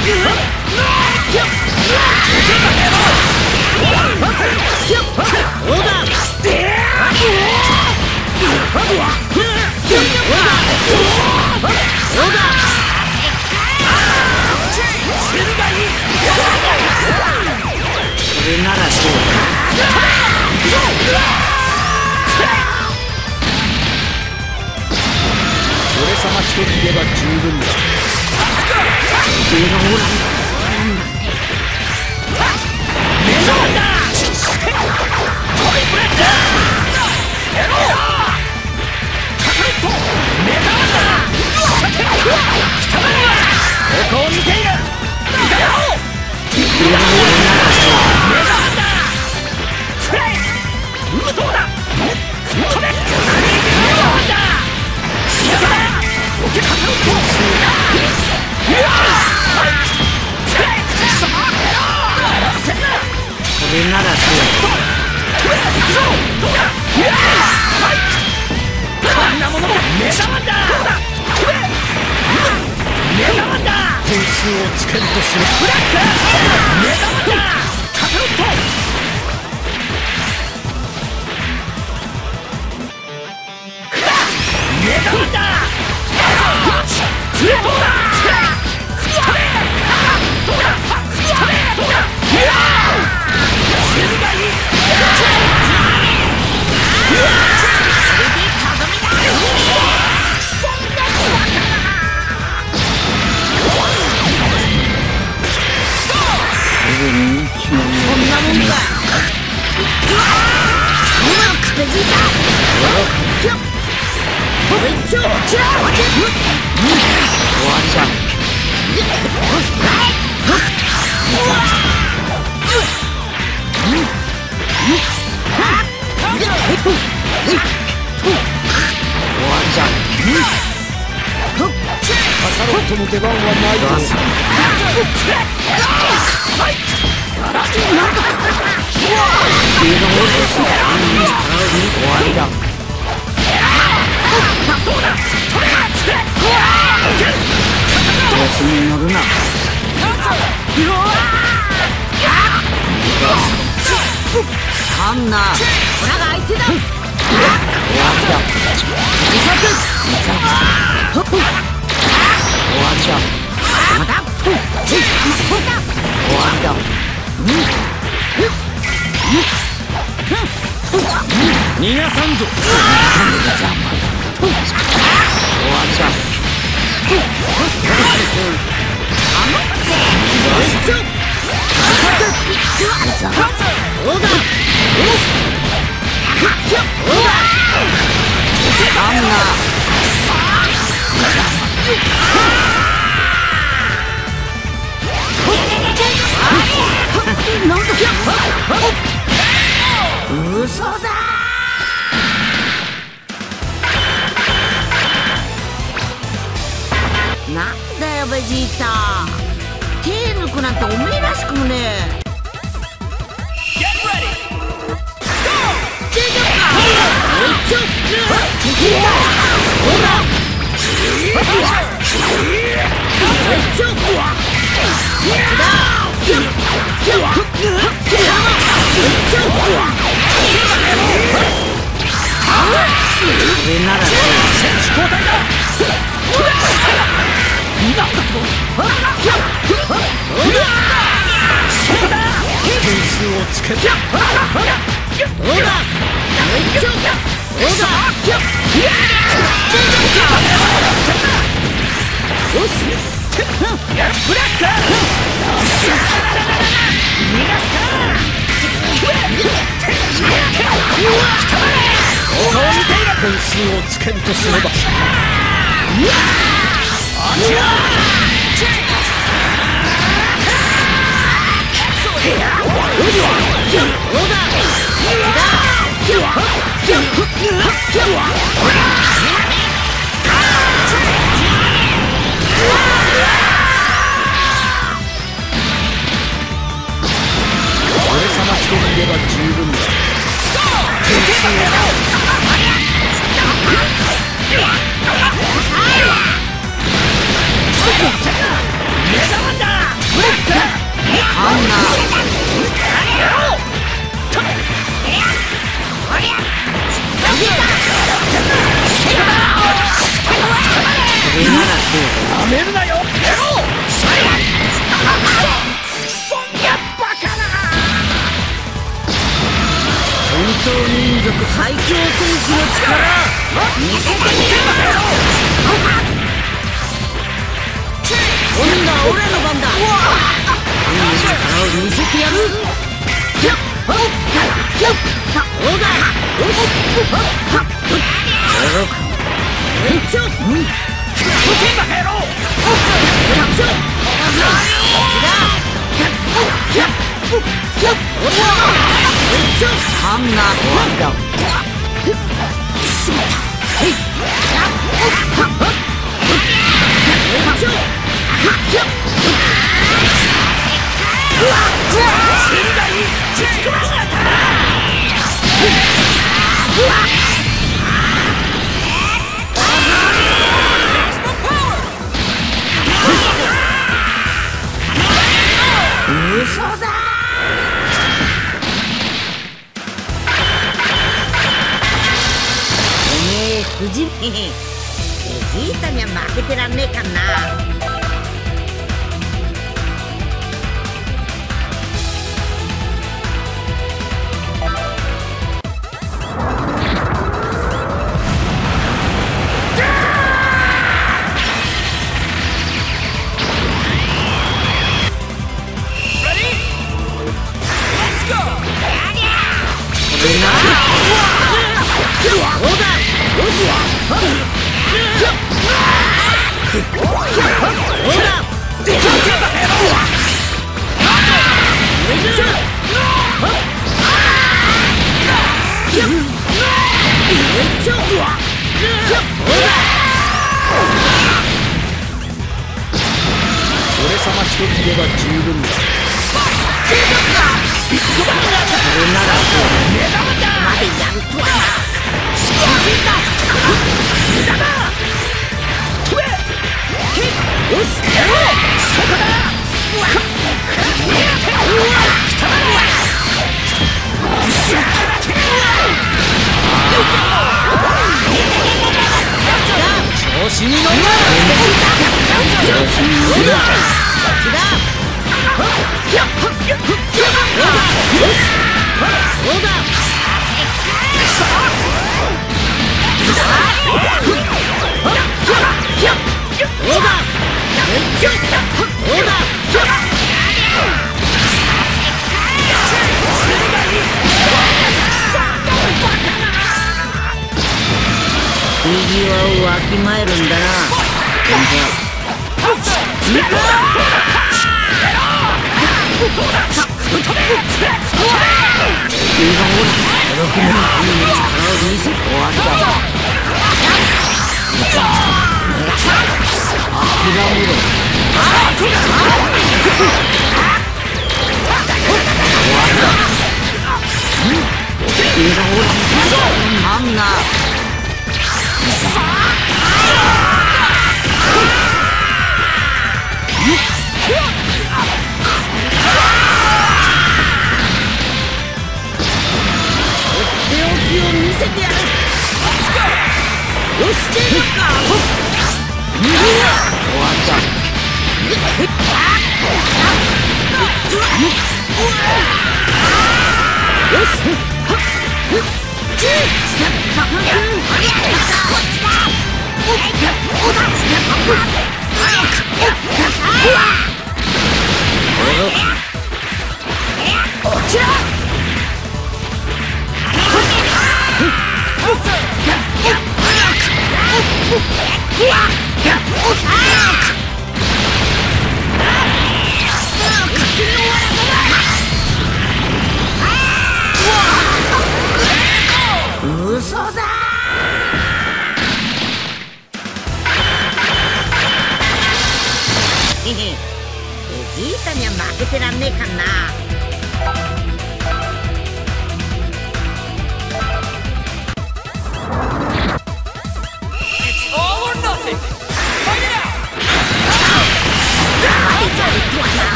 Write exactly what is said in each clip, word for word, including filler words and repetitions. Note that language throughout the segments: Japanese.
れならそうだ。俺様一人いれば十分だ。上がおらん。目覚めだ。トリプレット。エロ。カクレット。目覚めだ。貴様にはここを見ている。だろう。目覚めだ。フレイ。無糖だ。飛べ。目覚めだ。やだ。オケカクレット。うわあ。これならそうこんなものも目玉だ目玉だ点数をつけるとするブラック目玉だカカロット目玉だフレートだどうだどうだその出番はないぞ。終わりだ。調子に乗るな。ハンナー、オラが相手だ。終わりだ。終わりだ。また。終わりだ。逃がさんぞ。終わりだ。嘘だなんだよベジータ手抜くなんておめえらしくもねえこれなら選手交代だ点数をつけて点数をつけるとすれば俺様一人いれば十分だ目玉だ最強戦士の力見せてみろ。今度は俺の番だ。俺の力を見せてやる。そうだ。よし。延長。うん。ハンナー終わりだ。嘘だ。フジベジータには負けてらんねえかんな。 俺様一人では十分だ。これなら目玉だ。までやるとはな。飛べ。よし、やろう。そこだ。調子に乗るな。調子に乗るな。 右輪をわきまえるんだな。なんだ。手置きを見せてやる。よし、出るか。終わった。よし。嘘だ。ベジータには負けてらんねえかんな。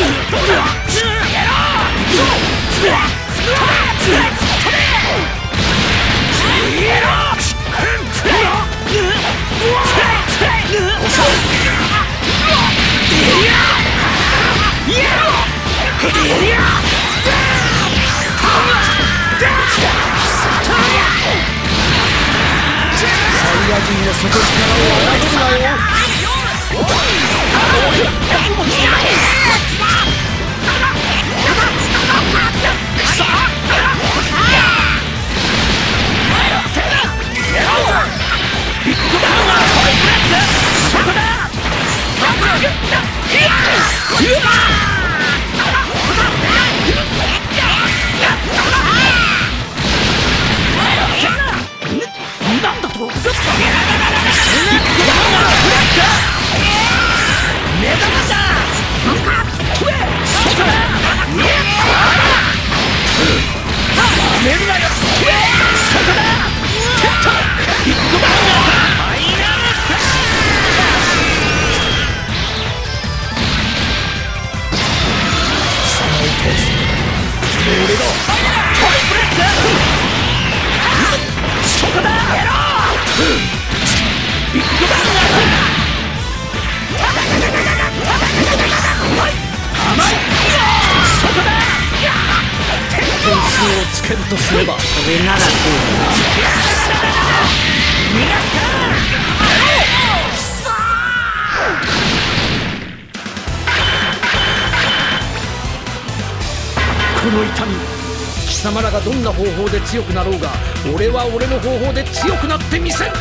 貴様らがどんな方法で強くなろうが、俺は俺の方法で強くなってみせる。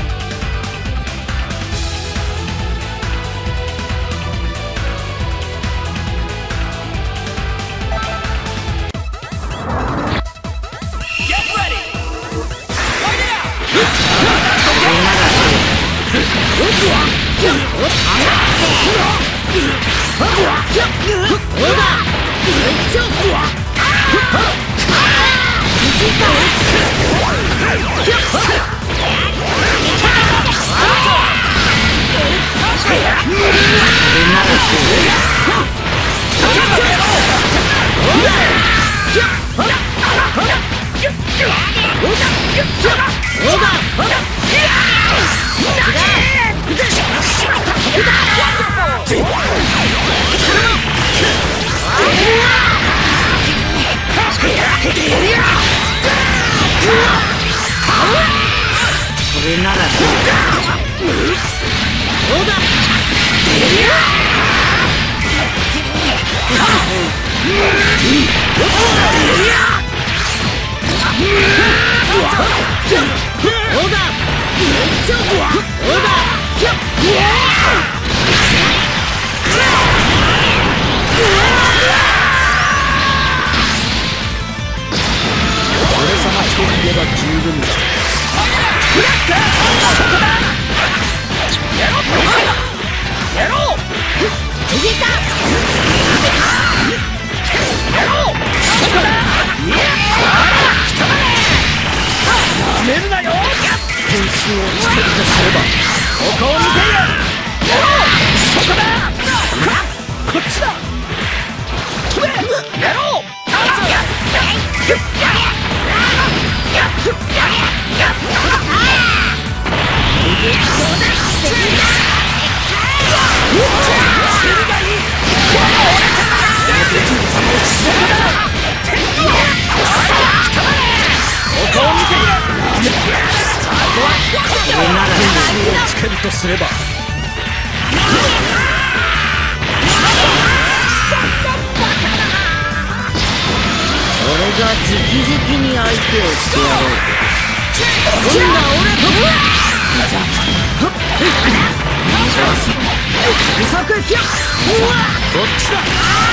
とすれば俺が直々に相手をしてやろう。今度は俺とうさくひゃこっちだ。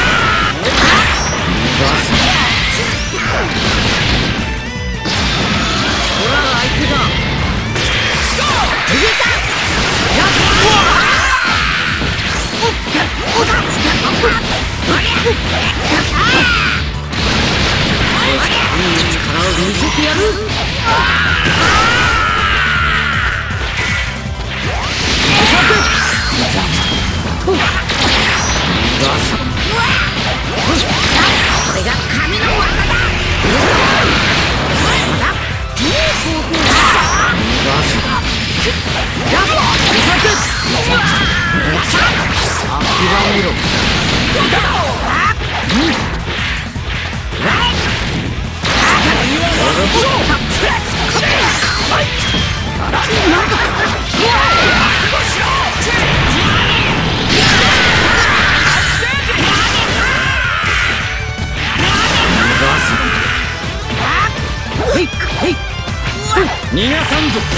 ほら相手だ。逃げた。力を見せてやる。逃がさん。 逃がさんぞ。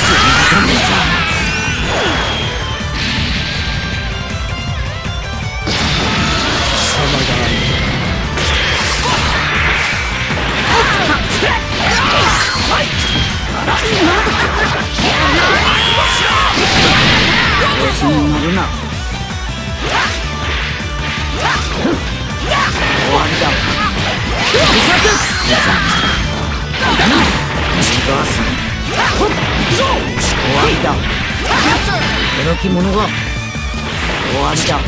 調子に乗るな。終わりだ。終わりだ。届き者が終わりだ。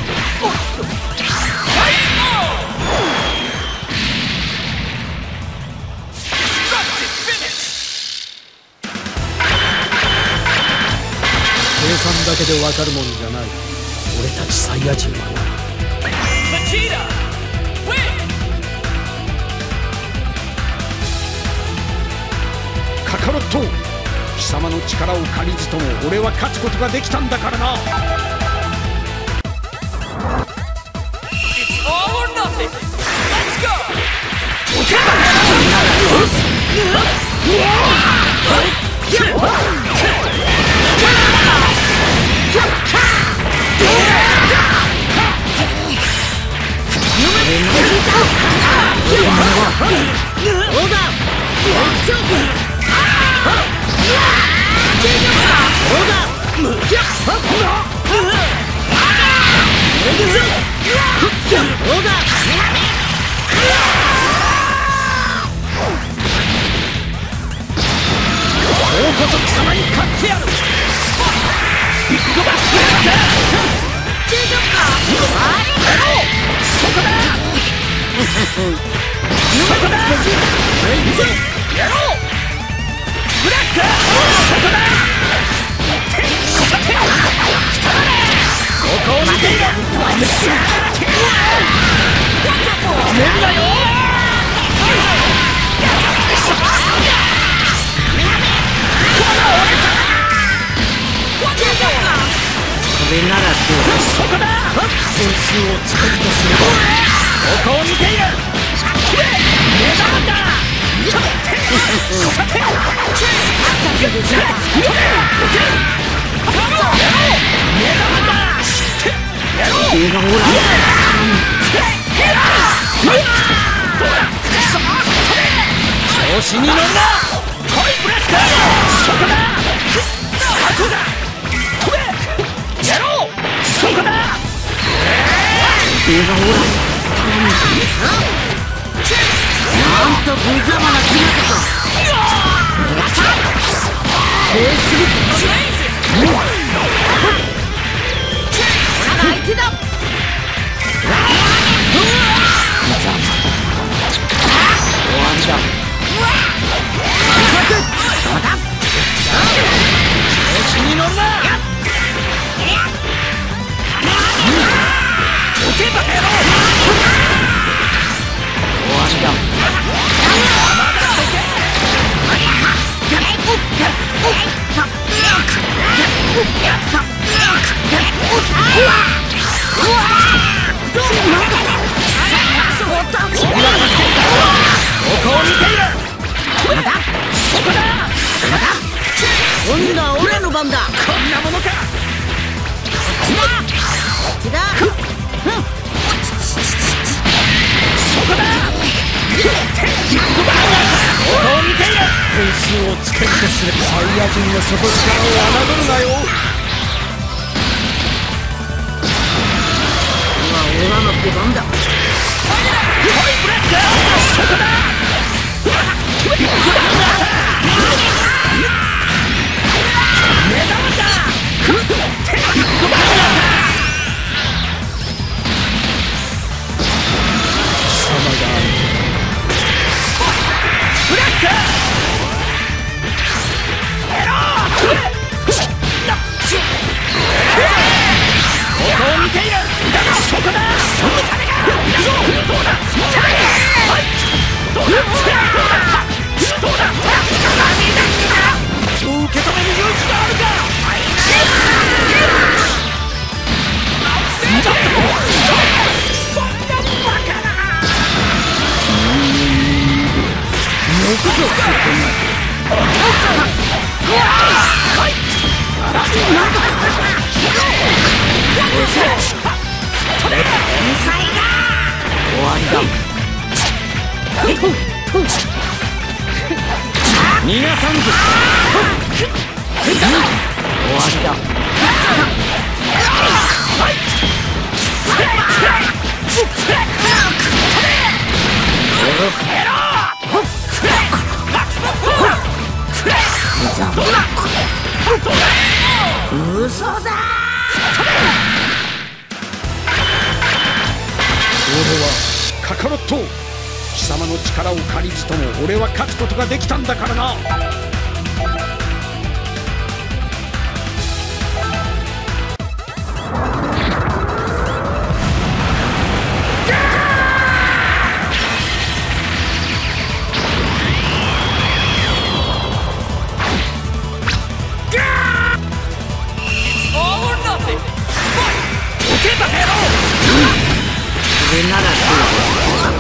計算だけで分かるもんじゃない。俺たちサイヤ人はな。カカロット、貴様の力を借りずとも俺は勝つことができたんだからな。こそ貴様に勝ってやる。ビッグバックだ。そこだ。そこだ。やろう。ブラック。そこだ。ここを見ていろ。やめるなよ。これならどうだ。そこだ。点数を作るとする。ここを見ている。目玉だ。さて。目玉だ。やろう。調子に乗るな。トイブレスだ。そこだ。あとだ。飛べ。やろう。そこだ。なんと無様な姿か。正すぎる。ほらが相手だ。終わりだ。調子に乗るな。おけばやろう。終わりだ。ここを見ている。そこだ。今度は俺の番だ。こんなものか。こっちだ。そこだ。ここを見ている。点数をつけるとすればサイヤ人の底力を侮るなよ。今は俺らの出番だ。ホイブレック。そこだ。目玉だ。ブラック。やろう。ここを見ている。そこだ。その種が。どうだ。はい。どうだ。どうだ。どうだ。そう受け止める勇気があるか。そんなバカな。よくぞそこまで。 終わりだ。逃がさんぞ。終わりだ。嘘だ。 俺はカカロット。貴様の力を借りずとも俺は勝つことができたんだからな。 それならどうだ。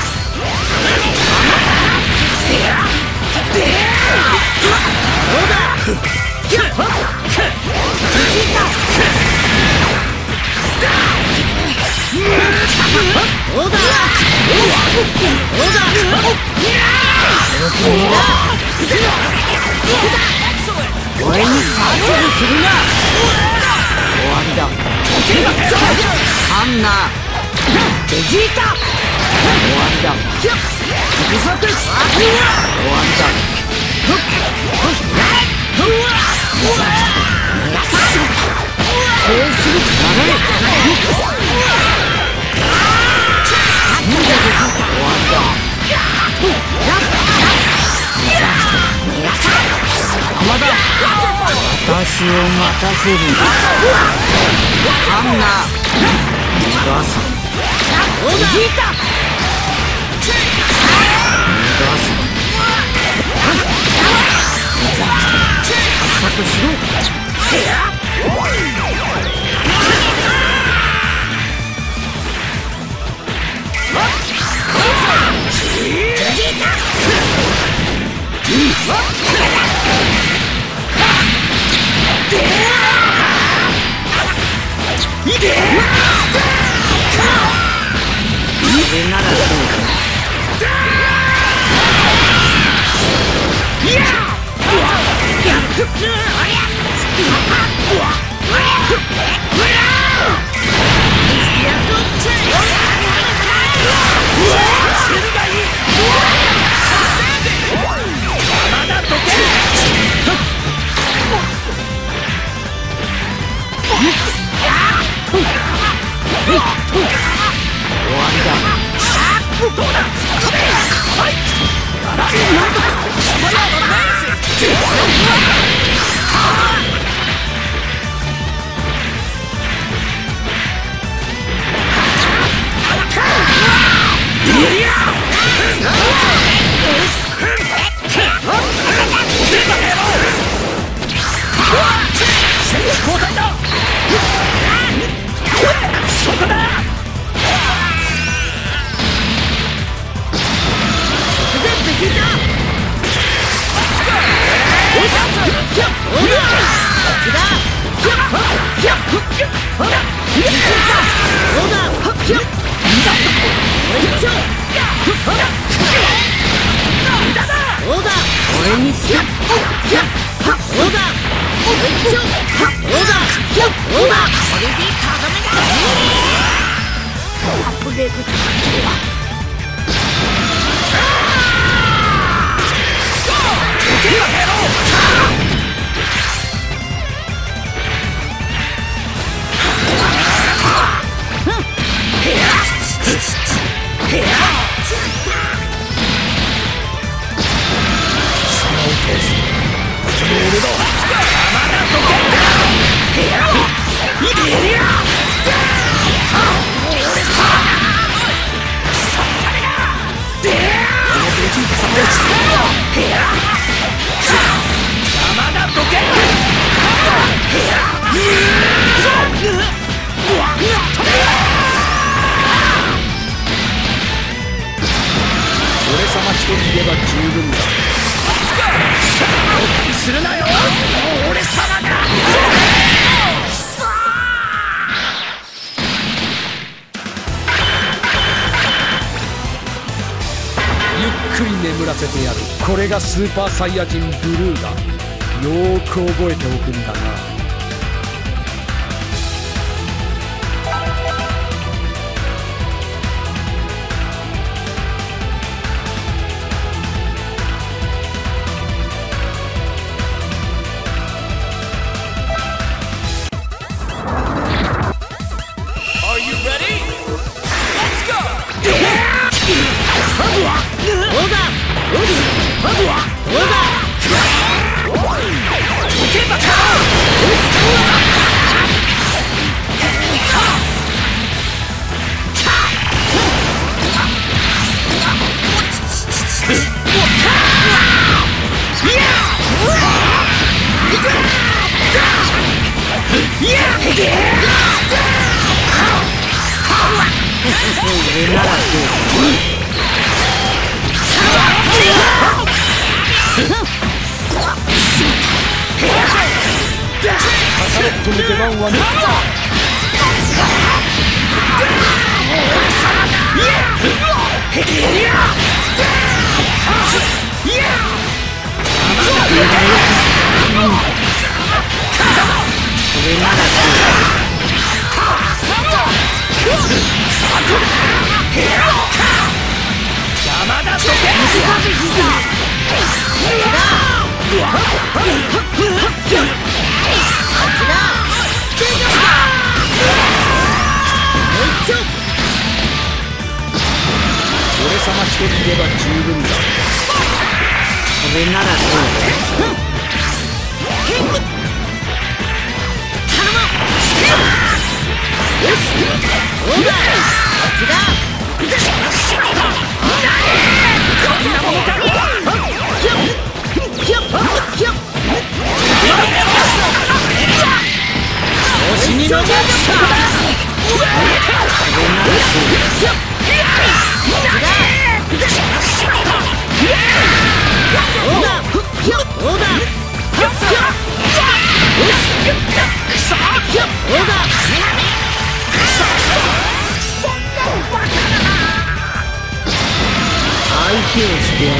俺に左遷するな。終わりだ。ハンナベジータ。終わりだ。不足。終わりだ。そうするしかない。終わりだ。邪魔だ。私を待たせる。ハンナガサベジータ。ガサ発作しろ。それならどうか。 俺様一人いれば十分だ。後悔するなよ、俺様が。ゆっくり眠らせてやる。これがスーパーサイヤ人ブルーだ。よーく覚えておくんだな。カロットの出番はね。邪魔だと俺様一人いれば十分だ。それならそうだ。頼む。よし、そうだ。こっちだ。こんなものか。死にのした相手をしてやろう。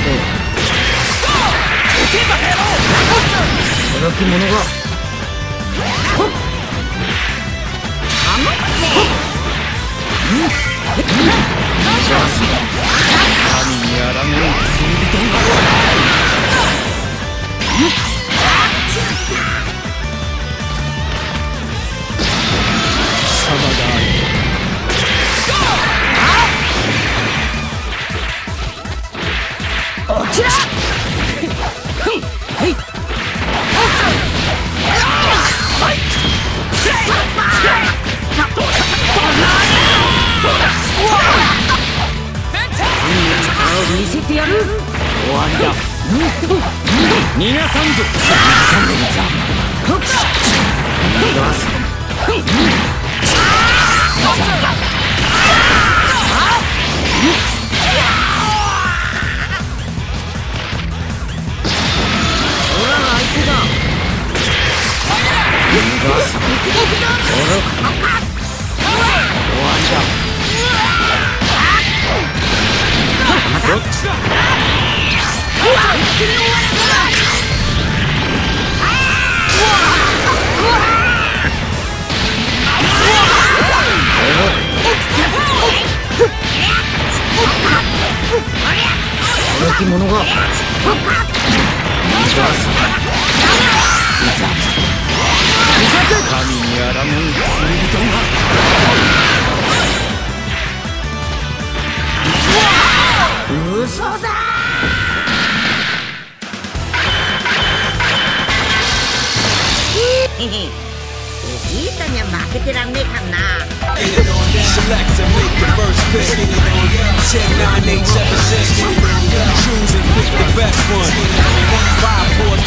届き者が神にあらがう罪人が様がある。こちら。はい。見せてやる。終わりだ。逃がさんぞ。俺らが相手だ。逃がさん。終わりだ。どっちだ。届き者が神にあらがう罪人が嘘だ。ベジータには負けてらんねえかんな。Choose and pick the best one. Five, four,